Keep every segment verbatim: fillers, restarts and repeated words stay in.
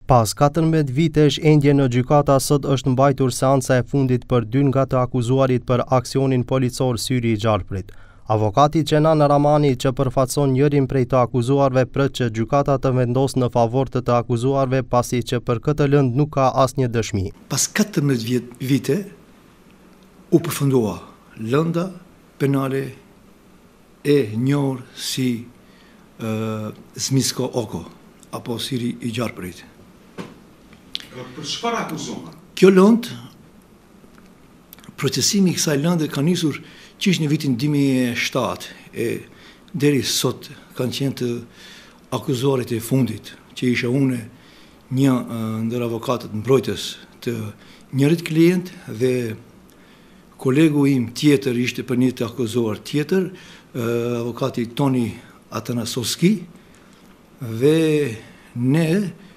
Pas katërmbëdhjetë vitesh endje në gjykata, sot është mbajtur seanca e fundit për dy nga të akuzuarit për aksionin policor Syri i Gjarprit. Avokati Cenan Ramani, që përfaqëson njërin prej të akuzuarve, pret që gjykata të vendosë në favor të të akuzuarve, pasi që për këtë lëndë nuk ka asnjë dëshmi. Pas katërmbëdhjetë vite u përfundua lënda penale e njohur si uh, Zmijsko oko apo Syri i Gjarprit. Për çfarë akuzohen? Kjo lëndë, procesimi i kësaj lënde ka nisur qish në vitin dy mijë e shtatë e deri sot kanë qenë të akuzuarit e fundit, që isha une një ndër avokatët mbrojtës të njërit klient dhe kolegu im tjetër ishte për një të akuzuar tjetër, avokati Toni Atanasovski, dhe ne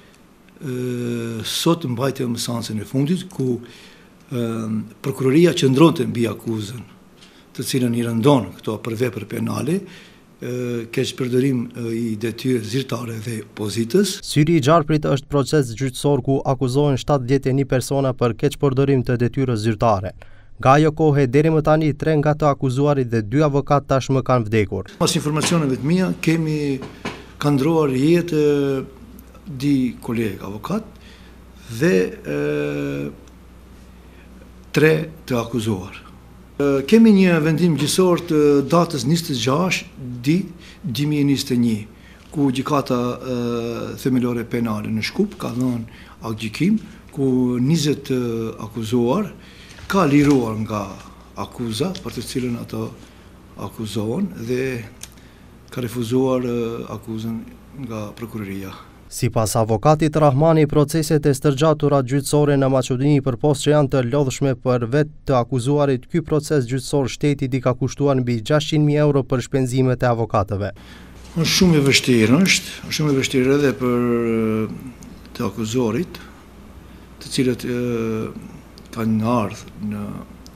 sot mbajtëm seancën e fundit ku prokuroria qëndronte mbi akuzën, të cilën i rëndon këto për vepër penale, keq përdorim i detyrë zyrtare dhe opozitës. Syri i Gjarprit është proces gjyqësor ku akuzohen shtatëdhjetë e një persona për keq përdorim të detyrës zyrtare. Nga ajo kohë deri më tani tre nga të akuzuarit dhe dy avokat tashmë kanë vdekur. Pas informacioneve të mia kemi ka ndruar jetë di kolegë avokat dhe e, tre të akuzuar. E, kemi një vendim gjyqësor të datës njëzet e gjashtë ditë dy mijë e njëzet e një, ku gjykata e, themelore penale në Shkup ka dhënë aktgjykim, ku njëzet akuzuar ka liruar nga akuza për të cilën ato akuzohen dhe ka refuzuar e, akuzën nga prokuroria. Sipas avokatit Rahmani, proceset e stërgjatura gjyqësore në Maqedoni përpos që janë të lodhshme për vetë të akuzuarit, ky proces gjyqësor shtetit i ka kushtuar mbi gjashtëqind mijë euro për shpenzimet e avokatëve. Është shumë e vështirë, është, është shumë e vështirë edhe për të akuzuarit, të cilët e, kanë ardhur në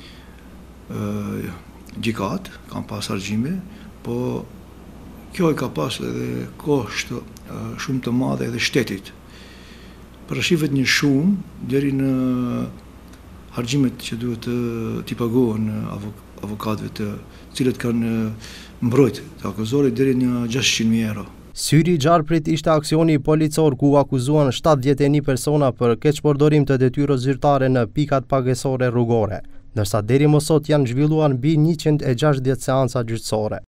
e, gjykat, kanë pas argjime, po kjo i ka pas edhe kostë shumë të madhe edhe shtetit. Parashihet një shumë deri në harxhimet që duhet të t'i paguhen avokatëve të cilët kanë mbrojtë të akuzuarit deri në gjashtëqind mijë euro. Syri i Gjarprit ishte aksioni policor ku akuzuan shtatëdhjetë e një persona për keqpërdorim të detyrës zyrtare në pikat pagesore rrugore, ndërsa deri më sot janë zhvilluar mbi njëqind e gjashtëdhjetë seanca gjyqësore.